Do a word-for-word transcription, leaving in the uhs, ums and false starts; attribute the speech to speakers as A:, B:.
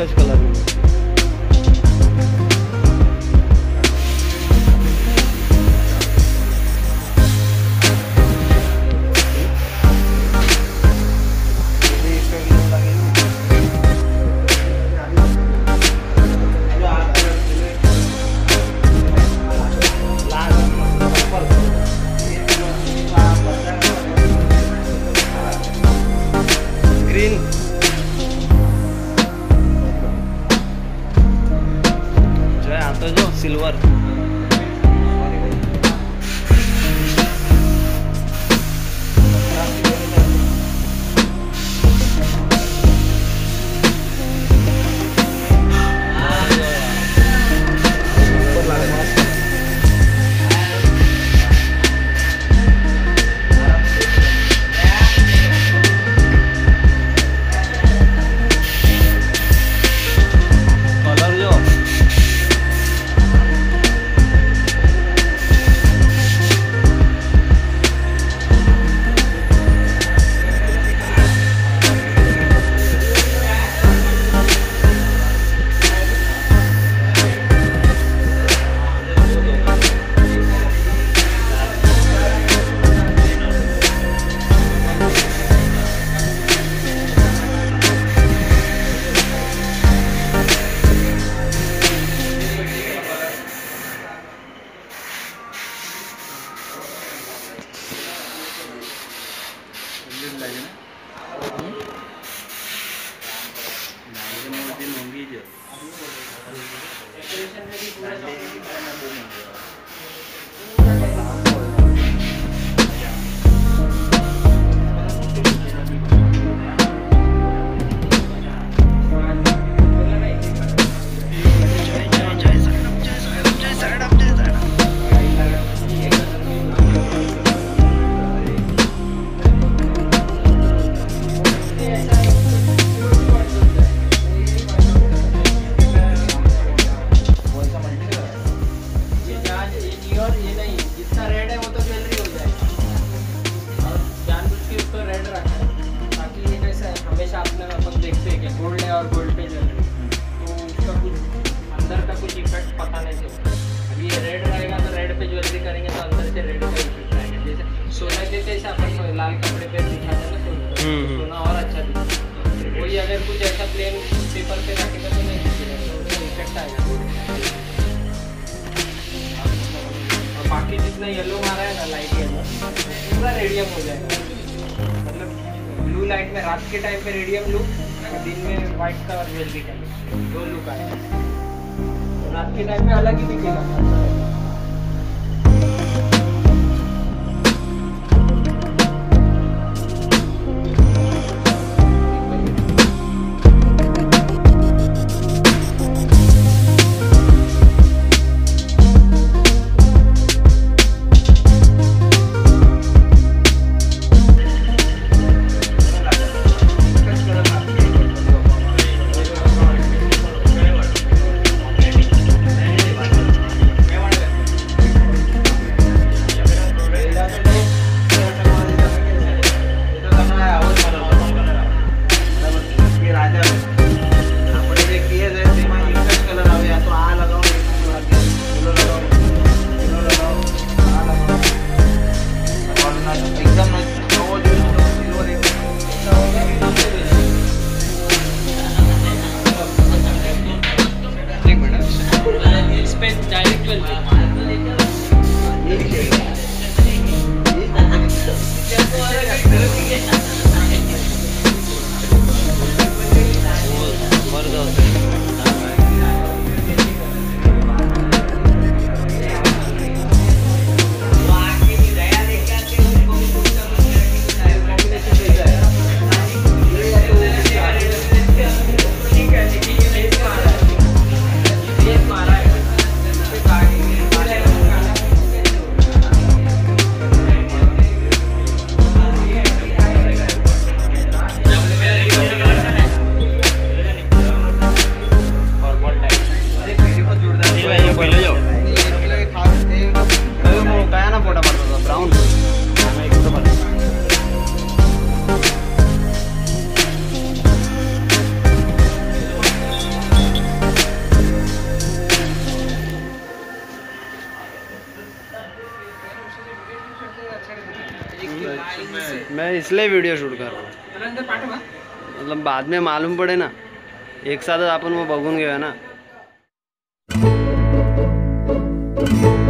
A: एकच कलर में ग्रीन जो है आता जो सिल्वर और गोल्ड पे ज्वेलरी तो उसका कुछ अंदर का कुछ इफेक्ट पता नहीं चलता। अभी ये रेड रहेगा तो रेड पे ज्वेलरी करेंगे तो अंदर से रेड का इफेक्ट आएगा। जैसे सोना के जैसे अपन लाल कपड़े पे दिखाते हैं ना सोना, सोना और अच्छा दिखता। वही अगर कुछ ऐसा प्लेन पेपर पे रखेगा तो नहीं दिखेगा, तो उसका इफेक्ट आएगा। और बाकी जितना येलो मारा है ना लाइट येलो पूरा रेडियम हो जाएगा। मतलब ब्लू लाइट में रात के टाइम पे रेडियम लुक, दिन में व्हाइट का और ज्वेलरी का दो लुक आएगा। रात के टाइम में अलग ही दिखेगा।
B: मैं इसलिए वीडियो शूट कर रहा हूँ,
A: त्याला नंतर पाठवा.
B: मतलब बाद में मालूम पड़े ना, एक साथ आपण मग बघून घेऊया ना.